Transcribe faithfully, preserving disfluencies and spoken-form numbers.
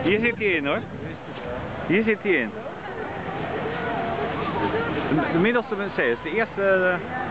Hier zit hij in hoor. Hier zit hij in. De, de middelste Mercedes. De eerste...